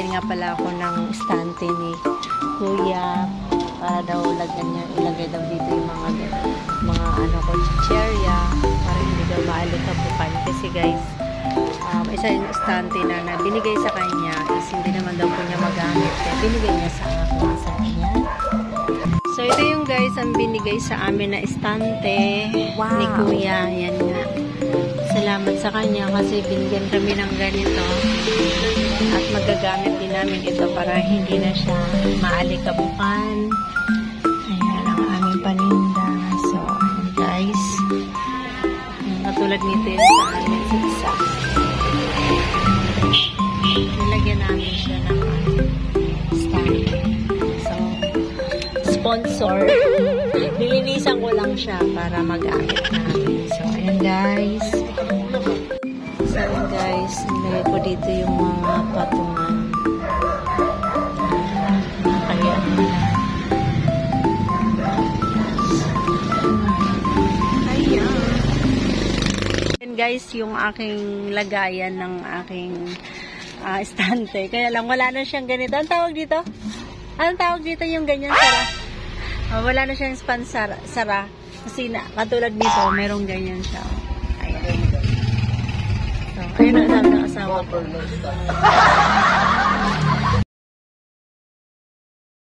binigyan nga pala ako ng estante ni Kuya para daw lagyan niya, ilagay daw dito yung mga ano ko, chicherya para hindi daw maalikabukan. Kasi guys, isa yung estante na binigay sa kanya is hindi naman daw po niya magamit. Kaya binigay niya sa akin sa kanya. So, ito yung guys ang binigay sa amin na estante ni Kuya. Yan nga. Salamat sa kanya kasi binigyan kami ng ganito. At magagamit din namin ito para hindi na siya maalikabukan. Ayan ang aming paninda. So, ayan guys. Katulad nito yun sa amin sa isa. Nilagyan namin siya ng stand. So, sponsor. Nilinisan ko lang siya para magamit namin. So, ayan guys. So, ayan guys. Nilagay ko dito yung mga patungan. Kaya, ayan guys, yung aking lagayan ng aking estante. Kaya lang, wala na siyang ganito. Anong tawag dito? Anong tawag dito yung ganyan sara? Wala na siyang span sara. Kasi katulad nito, merong ganyan siya. Ayan. So, ayun ang sabi ng asawa ko.